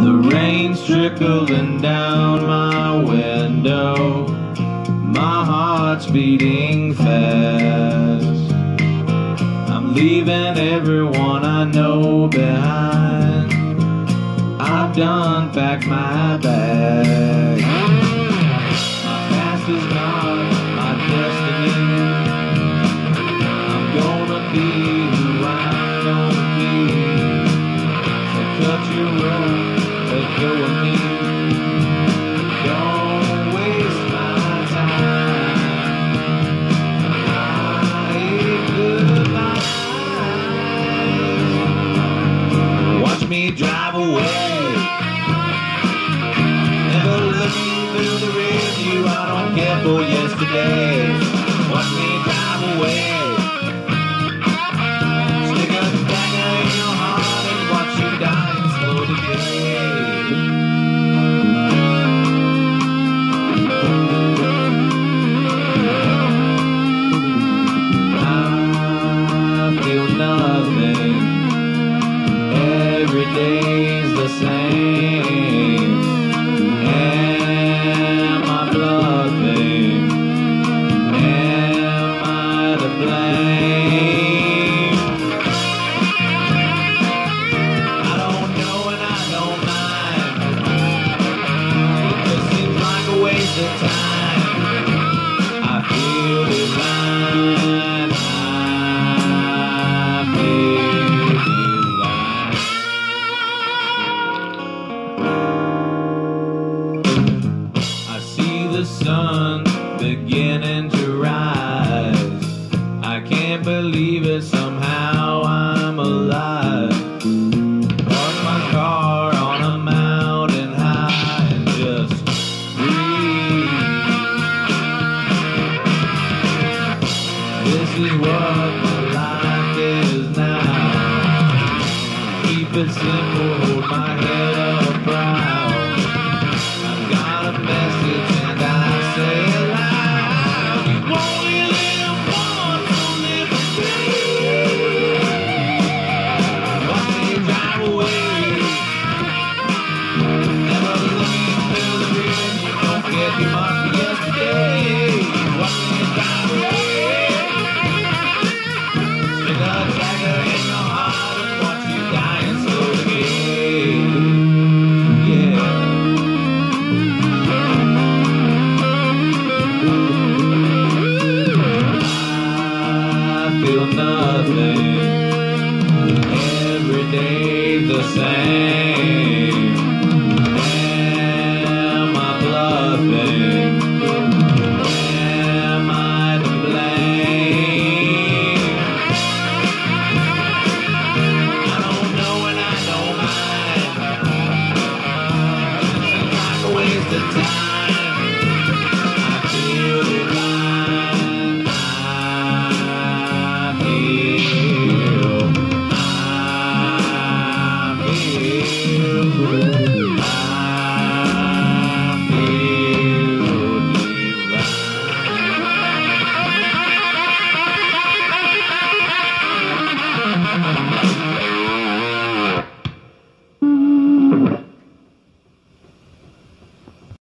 The rain's trickling down my window, my heart's beating fast. I'm leaving everyone I know behind. I've done packed my bag. My past is not my destiny. I'm gonna be who I'm gonna be. So cut your rope, let go of me. Don't waste my time. I hate goodbyes. Watch me drive away. Never looking through the rear view. I don't care for yesterday. Watch me drive away. Stick a dagger in your heart and watch you die in slow decay. I feel nothing. Every day's the same. Am I bluffing? Am I to blame? I don't know and I don't mind. It just seems like a waste of time. I feel divine. I feel divine. I see the sun beginning to rise. I can't believe it, somehow I'm alive. Park my car on a mountain high and just breathe. This is what my life is now. Keep it simple, hold my head up proud. I've got a message and I say it loud. You only live once, so live again. Watch me drive away. Never looking through the rear. You don't care too much for yesterday. Watch me drive away. Stick a dagger in your heart and watch you die in slow decay. Yeah. I feel nothing. Every day the same.